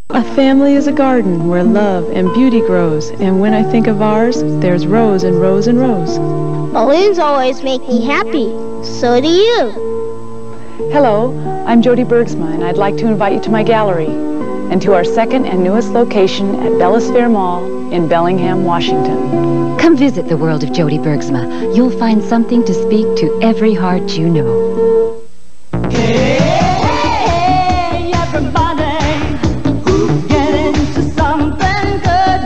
A family is a garden where love and beauty grows, and when I think of ours, there's rows and rows and rows. Balloons always make me happy. So do you. Hello, I'm Jody Bergsma, and I'd like to invite you to my gallery and to our second and newest location at Bellis Fair Mall in Bellingham, Washington. Come visit the world of Jody Bergsma. You'll find something to speak to every heart you know. Hey, everybody, get into something good.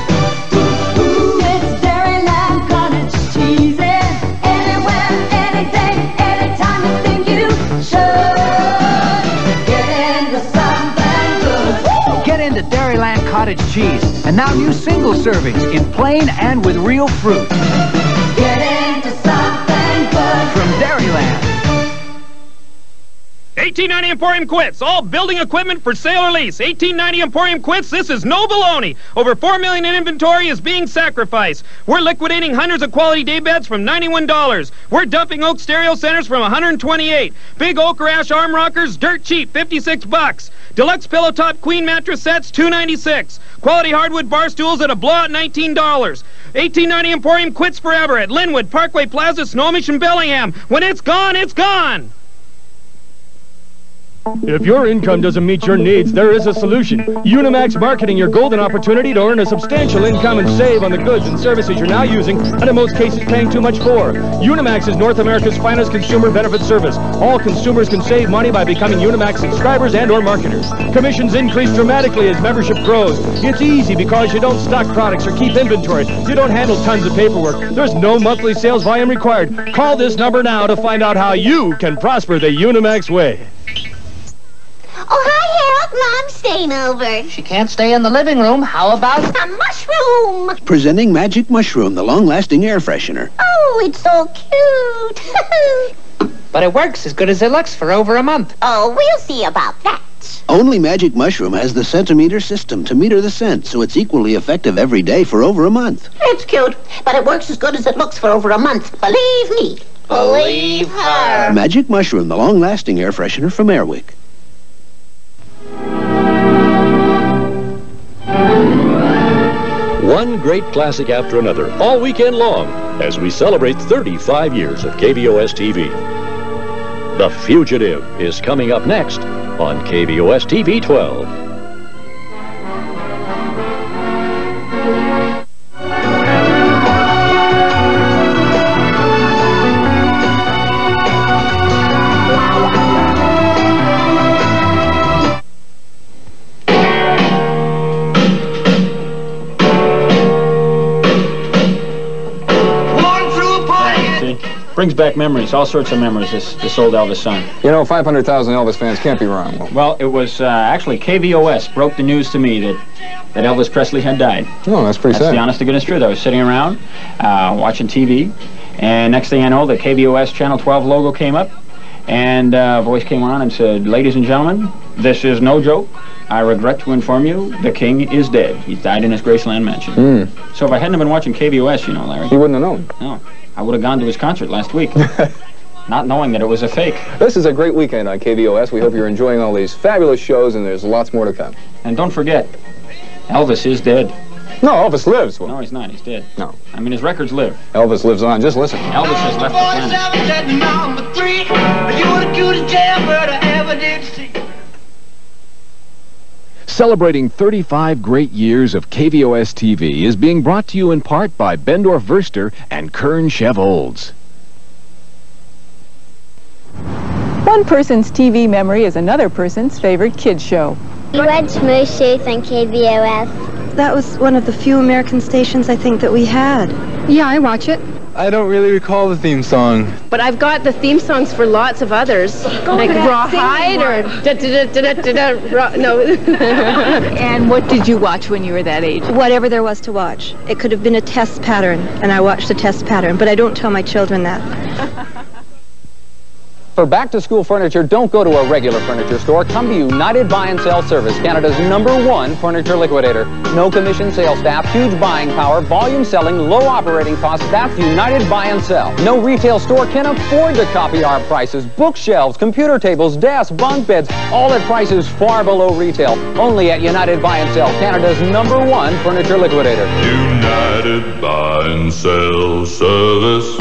It's Dairyland cottage cheese. Anywhere, anything, anytime you think you should. Get into something good. Get into Dairyland cottage cheese. And now new single servings in plain and with real fruit. Get into something good. From Dairyland. 1890 Emporium quits. All building equipment for sale or lease. 1890 Emporium quits. This is no baloney. Over $4 million in inventory is being sacrificed. We're liquidating hundreds of quality daybeds from $91. We're dumping oak stereo centers from $128. Big oak or ash arm rockers, dirt cheap, $56. Deluxe pillow top queen mattress sets, $296. Quality hardwood bar stools at a blowout $19. 1890 Emporium quits forever at Linwood, Parkway Plaza, Snohomish, and Bellingham. When it's gone, it's gone. If your income doesn't meet your needs, there is a solution. Unimax Marketing, your golden opportunity to earn a substantial income and save on the goods and services you're now using, and in most cases paying too much for. Unimax is North America's finest consumer benefit service. All consumers can save money by becoming Unimax subscribers and or marketers. Commissions increase dramatically as membership grows. It's easy because you don't stock products or keep inventory. You don't handle tons of paperwork. There's no monthly sales volume required. Call this number now to find out how you can prosper the Unimax way. Oh, hi, Harold. Mom's staying over. She can't stay in the living room. How about A mushroom. Presenting Magic Mushroom, the long-lasting air freshener. Oh, it's so cute. But it works as good as it looks for over a month. Oh, we'll see about that. Only Magic Mushroom has the centimeter system to meter the scent, so it's equally effective every day for over a month. It's cute, but it works as good as it looks for over a month. Believe me. Believe her. Magic Mushroom, the long-lasting air freshener from Airwick. One great classic after another, all weekend long, as we celebrate 35 years of KVOS TV. The Fugitive is coming up next on KVOS TV 12. Brings back memories, all sorts of memories, this old Elvis song. You know, 500,000 Elvis fans can't be wrong. Well, it was actually KVOS broke the news to me that Elvis Presley had died. Oh, that's pretty sad. That's the honest to goodness truth. I was sitting around watching TV, and next thing I know, the KVOS Channel 12 logo came up, and a voice came on and said, "Ladies and gentlemen, this is no joke. I regret to inform you, the king is dead. He died in his Graceland mansion." So if I hadn't been watching KVOS, you know, Larry. You wouldn't have known. No. I would have gone to his concert last week, not knowing that it was a fake. This is a great weekend on KVOS. We hope you're enjoying all these fabulous shows, and there's lots more to come. And don't forget, Elvis is dead. No, Elvis lives. No, he's not. He's dead. No. I mean, his records live. Elvis lives on. Just listen. Elvis has left the planet. Celebrating 35 great years of KVOS TV is being brought to you in part by Bendorf Verster and Kern Chev Olds. One person's TV memory is another person's favorite kids show. You watch Moose Shoes on KVOS. That was one of the few American stations I think that we had. Yeah, I watch it. I don't really recall the theme song. But I've got the theme songs for lots of others, like Rawhide or no. And what did you watch when you were that age? Whatever there was to watch. It could have been a test pattern, and I watched the test pattern, but I don't tell my children that. For back-to-school furniture, don't go to a regular furniture store. Come to United Buy and Sell Service, Canada's #1 furniture liquidator. No commission sales staff, huge buying power, volume selling, low operating costs. That's United Buy and Sell. No retail store can afford to copy our prices. Bookshelves, computer tables, desks, bunk beds, all at prices far below retail. Only at United Buy and Sell, Canada's #1 furniture liquidator. United Buy and Sell Service.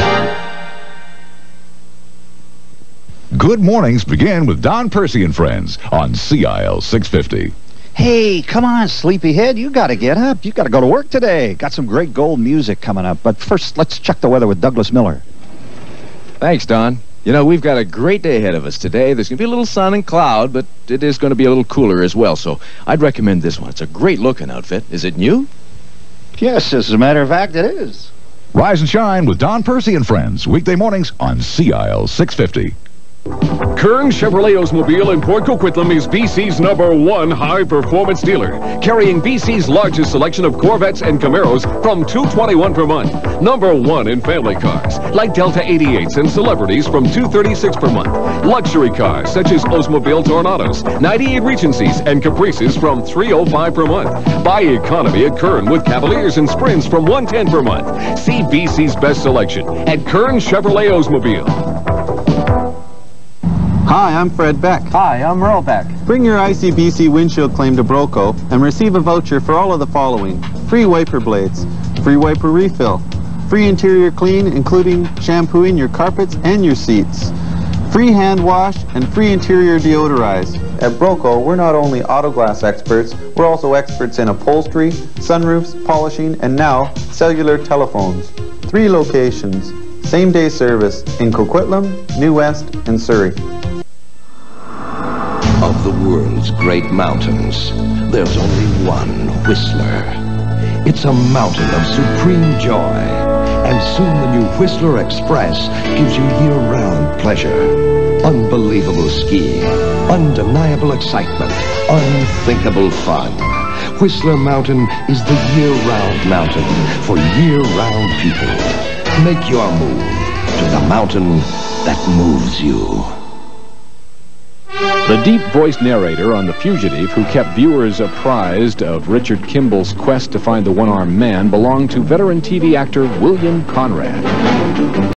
Good mornings begin with Don Percy and Friends on CIL 650. Hey, come on, sleepyhead. You got to get up. You got to go to work today. Got some great gold music coming up. But first, let's check the weather with Douglas Miller. Thanks, Don. You know, we've got a great day ahead of us today. There's going to be a little sun and cloud, but it is going to be a little cooler as well. So I'd recommend this one. It's a great-looking outfit. Is it new? Yes, as a matter of fact, it is. Rise and shine with Don Percy and Friends. Weekday mornings on CIL 650. Kern Chevrolet Oldsmobile in Port Coquitlam is BC's #1 high-performance dealer, carrying BC's largest selection of Corvettes and Camaros from $221 per month. #1 in family cars, like Delta 88s and Celebrities from $236 per month. Luxury cars, such as Oldsmobile Tornados, 98 Regencies, and Caprices from $305 per month. Buy economy at Kern with Cavaliers and Sprints from $110 per month. See BC's best selection at Kern Chevrolet Oldsmobile. Hi, I'm Fred Beck. Hi, I'm Merle Beck. Bring your ICBC windshield claim to Broco and receive a voucher for all of the following: free wiper blades, free wiper refill, free interior clean including shampooing your carpets and your seats, free hand wash, and free interior deodorize. At Broco, we're not only auto glass experts, we're also experts in upholstery, sunroofs, polishing, and now cellular telephones. 3 locations, same-day service in Coquitlam, New West, and Surrey. Of the world's great mountains, there's only one Whistler. It's a mountain of supreme joy, and soon the new Whistler Express gives you year-round pleasure. Unbelievable skiing, undeniable excitement, unthinkable fun. Whistler Mountain is the year-round mountain for year-round people. Make your move to the mountain that moves you. The deep-voiced narrator on The Fugitive, who kept viewers apprised of Richard Kimball's quest to find the one-armed man, belonged to veteran TV actor William Conrad.